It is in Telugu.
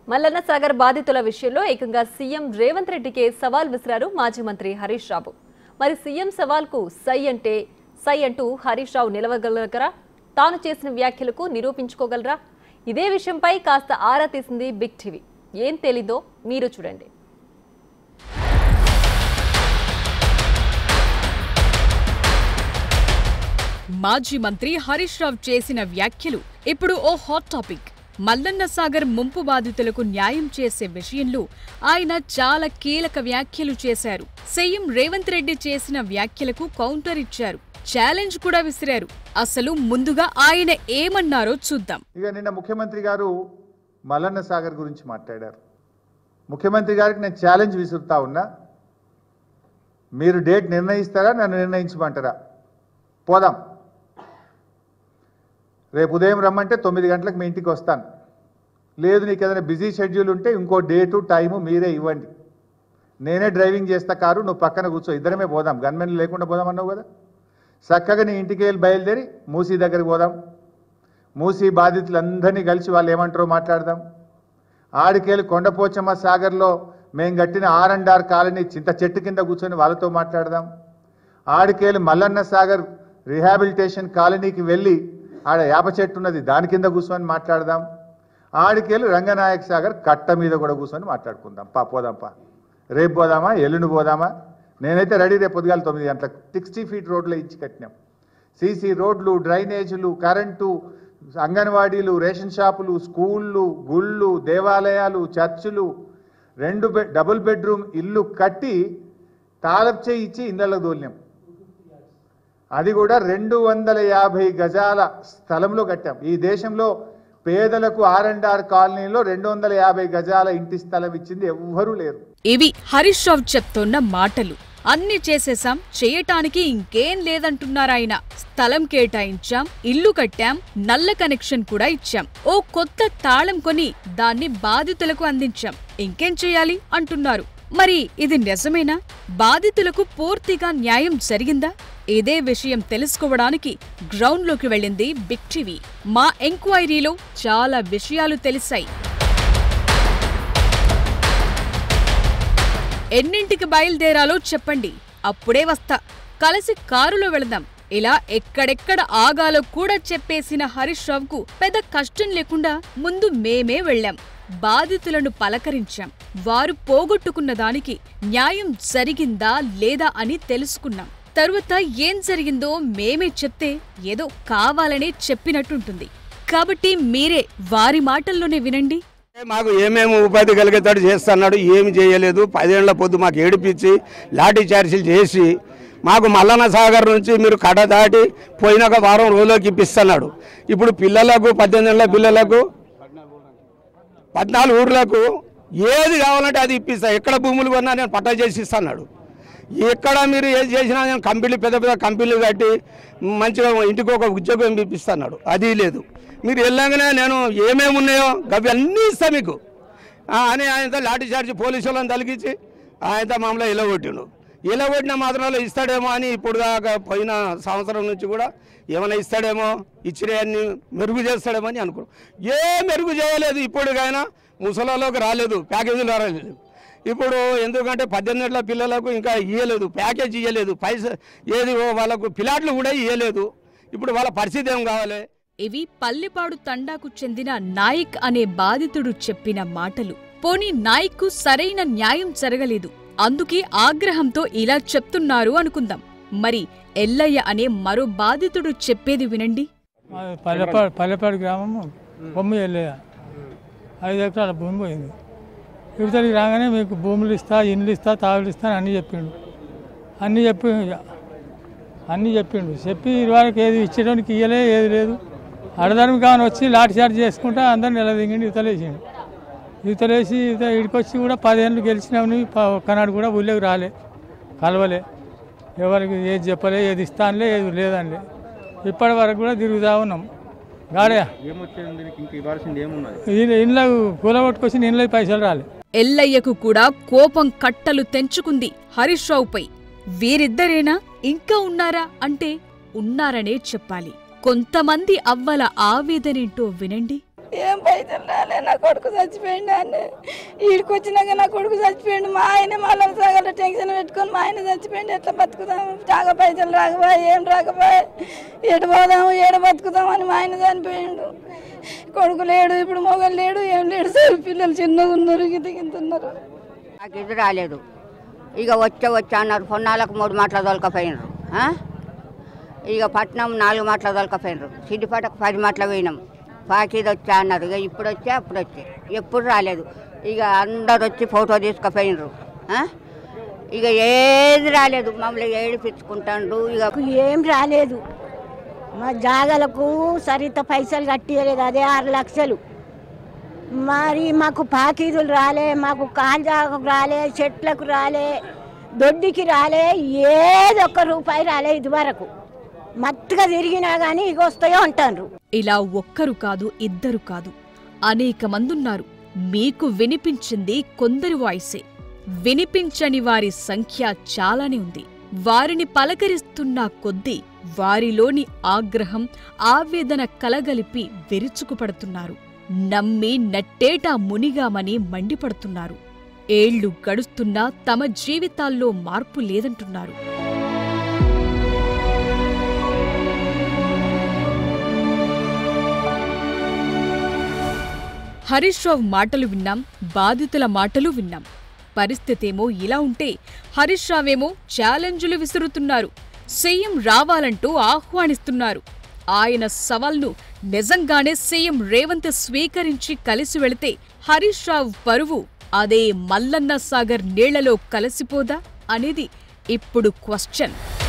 మల్లన్న సాగర్ బాధితుల విషయంలో ఏకంగా సీఎం రేవంత్ రెడ్డికే సవాల్ విసిరారు మాజీ మంత్రి హరీష్ రావు. మరి సీఎం సవాల్కు సై అంటూ హరీష్ రావు నిలవగలగరా? తాను చేసిన వ్యాఖ్యలకు నిరూపించుకోగలరా? ఇదే విషయంపై కాస్త ఆరా తీసింది బిగ్ టీవీ. ఏం తెలీదో మీరు చూడండి. మాజీ మంత్రి హరీష్ రావు చేసిన వ్యాఖ్యలు ఇప్పుడు ఓ హాట్ టాపిక్. మల్లన్న సాగర్ ముంపు బాధితులకు న్యాయం చేసే విషయంలో ఆయన చాలా కీలక వ్యాఖ్యలు చేశారు. సీఎం రేవంత్ రెడ్డి చేసిన వ్యాఖ్యలకు కౌంటర్ ఇచ్చారు. ఛాలెంజ్ కూడా విసిరారు. అసలు ముందుగా ఆయన ఏమన్నారో చూద్దాం. ఇక నిన్న ముఖ్యమంత్రి గారు మల్లన్న సాగర్ గురించి మాట్లాడారు. ముఖ్యమంత్రి గారికి నేను ఛాలెంజ్ విసురుతా ఉన్నా, మీరు డేట్ నిర్ణయిస్తారా, నన్ను నిర్ణయించమంటారా? పోదాం, రేపు ఉదయం రమ్మంటే 9 గంటలకు మీ ఇంటికి వస్తాను. లేదు నీకు ఏదైనా బిజీ షెడ్యూల్ ఉంటే ఇంకో డేటు టైము మీరే ఇవ్వండి. నేనే డ్రైవింగ్ చేస్తా కారు, నువ్వు పక్కన కూర్చో, ఇద్దరమే పోదాం. గన్మెన్ లేకుండా పోదాం అన్నావు కదా. చక్కగా నీ ఇంటికి వెళ్ళి బయలుదేరి మూసీ దగ్గరికి పోదాం. మూసీ బాధితులందరినీ కలిసి వాళ్ళు ఏమంటారో మాట్లాడదాం. ఆడికేళ్ళి కొండపోచమ్మ సాగర్లో మేము కట్టిన R&R కాలనీ చింత చెట్టు కింద కూర్చొని వాళ్ళతో మాట్లాడదాం. ఆడికేళ్ళి మల్లన్న సాగర్ రిహాబిలిటేషన్ కాలనీకి వెళ్ళి ఆడ యాప చెట్టు ఉన్నది, దాని కింద కూర్చొని మాట్లాడదాం. ఆడికేళ్ళి రంగనాయక సాగర్ కట్ట మీద కూడా కూర్చొని మాట్లాడుకుందాం. పోదాంపా, రేపు పోదామా, ఎల్లుండి పోదామా? నేనైతే రెడీ. రేపు పొద్దుగాల 9 గంటలకు 60 ఫీట్ రోడ్లో ఇచ్చి కట్టినాం. సీసీ రోడ్లు, డ్రైనేజీలు, కరెంటు, అంగన్వాడీలు, రేషన్ షాపులు, స్కూళ్ళు, గుళ్ళు, దేవాలయాలు, చర్చిలు, 2 డబుల్ బెడ్రూమ్ ఇల్లు కట్టి తాళపు చేయి ఇచ్చి ఇళ్ళకు దోలినాం. అది కూడా 250 గజాల స్థలంలో కట్టాం. ఈ దేశంలో పేదలకు R&R కాలనీలో 250 గజాల ఇంటి స్థలం ఇచ్చింది ఎవ్వరూ లేరు. ఇవి హరీష్ రావు చెప్తున్న మాటలు. అన్ని చేసేసాం, చేయటానికి ఇంకేం లేదంటున్నారాయన. స్థలం కేటాయించాం, ఇల్లు కట్టాం, నల్ల కనెక్షన్ కూడా ఇచ్చాం, ఓ కొత్త తాళం కొని దాన్ని బాధితులకు అందించాం, ఇంకేం చేయాలి అంటున్నారు. మరి ఇది నిజమేనా? బాధితులకు పూర్తిగా న్యాయం జరిగిందా? ఇదే విషయం తెలుసుకోవడానికి గ్రౌండ్లోకి వెళ్ళింది బిగ్ టీవీ. మా ఎంక్వైరీలో చాలా విషయాలు తెలిసాయి. ఎన్నింటికి బయలుదేరాలో చెప్పండి, అప్పుడే వస్తా, కలిసి కారులో వెళదాం. ఇలా ఎక్కడెక్కడ ఆగాలో కూడా చెప్పేసిన హరీష్ రావుకు పెద్ద కష్టం లేకుండా ముందు మేమే వెళ్ళాం. బాధితులను పలకరించాం. వారు పోగొట్టుకున్న దానికి న్యాయం జరిగిందా లేదా అని తెలుసుకున్నాం. తరువాత ఏం జరిగిందో మేమే చెప్తే ఏదో కావాలనే చెప్పినట్టుంటుంది. కాబట్టి మీరే వారి మాటల్లోనే వినండి. మాకు ఏమేమి ఉపాధి కలిగేటట్టు చేస్తున్నాడు, ఏమి చేయలేదు. 10 ఏళ్ల పొద్దు మాకు ఏడిపించి లాఠీ చార్జీలు చేసి మాకు మల్లన్న సాగర్ నుంచి మీరు కడ దాటి పోయినాక వారం రోజుల్లోకి ఇప్పిస్తున్నాడు. ఇప్పుడు పిల్లలకు 18 ఏళ్ల పిల్లలకు 14 ఊర్లకు ఏది కావాలంటే అది ఇప్పిస్తా. ఎక్కడ భూములు కొన్నా నేను పట్టా చేసి ఇస్తున్నాడు. ఎక్కడ మీరు ఏది చేసినా నేను కంపెనీలు పెద్ద పెద్ద కంపెనీలు కట్టి మంచిగా ఇంటికి ఒక ఉద్యోగం ఇప్పిస్తున్నాడు. అది లేదు. మీరు వెళ్ళగానే నేను ఏమేమి ఉన్నాయో అవి అన్నీ ఇస్తా మీకు అని ఆయనతో లాఠీ చార్జీ పోలీసు వాళ్ళని తలిగించి ఆయనతో మామూలుగా ఇలగొట్టిన మాత్రంలో ఇస్తాడేమో అని ఇప్పుడు దాకా పోయిన సంవత్సరం నుంచి కూడా ఏమైనా ఇస్తాడేమో, ఇచ్చినవన్నీ మెరుగు చేస్తాడేమో అని అనుకున్నాం. ఏ మెరుగు చేయలేదు. ఇప్పటికైనా ముసలాలోకి రాలేదు, ప్యాకేజీలు రాలేదు. ఇప్పుడు ఎందుకంటే 18 ఏళ్ల పిల్లలకు ఇంకా ఇవ్వలేదు, ప్యాకేజ్ ఇవ్వలేదు, పైసా ఏది వాళ్ళకు పిలాట్లు కూడా ఇవ్వలేదు. ఇప్పుడు వాళ్ళ పరిస్థితి ఏం కావాలి? ఇవి పల్లెపాడు తండాకు చెందిన నాయక్ అనే బాధితుడు చెప్పిన మాటలు. పోనీ నాయక్కు సరైన న్యాయం జరగలేదు, అందుకే ఆగ్రహంతో ఇలా చెప్తున్నారు అనుకుందాం. మరి ఎల్లయ్య అనే మరో బాధితుడు చెప్పేది వినండి. పల్లెపాడు గ్రామం బొమ్మ ఎల్లయ్య 5 ఎకరాల భూమి పోయింది. యువతలకి రాగానే మీకు భూములు ఇస్తా, ఇండ్లు ఇస్తా, తాగులు ఇస్తా అని అన్నీ చెప్పిండు. చెప్పి ఇరువారికి ఏది ఇచ్చేటానికి ఇయ్యలే, ఏది లేదు. అడదానికి కాని వచ్చి లాఠీ చార్జ్ చేసుకుంటా అందరిని నిలదింగిండి. యువతలేసి ఇడికొచ్చి కూడా 10 ఏళ్ళు గెలిచినామని ఒక్కనాడు కూడా ఊళ్ళోకి రాలే, కలవలే, ఎవరికి ఏది చెప్పలే, ఏది ఇస్తానులే, ఏది లేదండి. ఇప్పటి వరకు కూడా తిరుగుతూ ఉన్నాం. గాడే ఇండ్ల కూలగొట్టుకొచ్చి ఇండ్లకి పైసలు రాలే. ఎల్లయ్యకు కూడా కోపం కట్టలు తెంచుకుంది హరీష్ రావుపై. వీరిద్దరేనా, ఇంకా ఉన్నారా అంటే ఉన్నారనే చెప్పాలి. కొంతమంది అవ్వల ఆవేదనేంటో వినండి. ఏం పైసలు రాలే, నా కొడుకు చచ్చిపోయిండు అని ఈడికి వచ్చినాక నా కొడుకు చచ్చిపోయిండు. మా ఆయన మళ్ళీ సగల టెన్షన్ పెట్టుకొని మా ఆయన చచ్చిపోయిండు. ఎట్లా బతుకుతాము? చాగా పైసలు రాకపోయా, ఏం రాకపోయా, ఎటు పోదాము, ఏడ బతుకుతాము అని మా ఆయన చనిపోయిండు. కొడుకు లేడు, ఇప్పుడు మొగలు లేడు, ఏం లేడు సార్. పిల్లలు చిన్నగా ఉన్నారు, గిద్దగింతున్నారు. నాకు ఇది రాలేదు. ఇక వచ్చా అన్నారు. పొన్నాలకు 3 మాటలు తోలుకపోయినారు. ఇక పట్నం 4 మాటలు తోలుకపోయినారు. సిద్దిపేటకు 10 మాటలు పోయినాం. పాకీది వచ్చా అన్నారు. ఇక ఇప్పుడు వచ్చా అప్పుడు వచ్చే, ఎప్పుడు రాలేదు. ఇక అందరు వచ్చి ఫోటో తీసుకుపోయినారు. ఇక ఏది రాలేదు. మమ్మల్ని ఏడిపించుకుంటాండ్రు. ఇక ఏం రాలేదు. మా జాగలకు సరిత పైసలు కట్టియలేదు, అదే 6 లక్షలు. మరి మాకు పాకీదులు రాలే, మాకు కాంజాకు రాలే, చెట్లకు రాలే, దొడ్డికి రాలే, ఏదొక్క రూపాయి రాలే ఇదివరకు. మత్తుగా తిరిగినా కానీ ఇక వస్తాయో అంటారు. ఇలా ఒక్కరు కాదు, ఇద్దరు కాదు, అనేక మందున్నారు. మీకు వినిపించింది కొందరి వాయిసే. వినిపించని వారి సంఖ్య చాలానే ఉంది. వారిని పలకరిస్తున్న కొద్దీ వారిలోని ఆగ్రహం, ఆవేదన కలగలిపి విరుచుకుపడుతున్నారు. నమ్మి నట్టేటా మునిగామని మండిపడుతున్నారు. ఏళ్లు గడుస్తున్నా తమ జీవితాల్లో మార్పు లేదంటున్నారు. హరీష్ రావు మాటలు విన్నాం, బాధితుల మాటలు విన్నాం. పరిస్థితేమో ఇలా ఉంటే హరీష్ రావేమో ఛాలెంజులు విసురుతున్నారు. సీఎం రావాలంటూ ఆహ్వానిస్తున్నారు. ఆయన సవాల్ను నిజంగానే సీఎం రేవంత్ స్వీకరించి కలిసి వెళితే హరీష్ రావు పరువు అదే మల్లన్న సాగర్ నీళ్లలో కలిసిపోదా అనేది ఇప్పుడు క్వశ్చన్.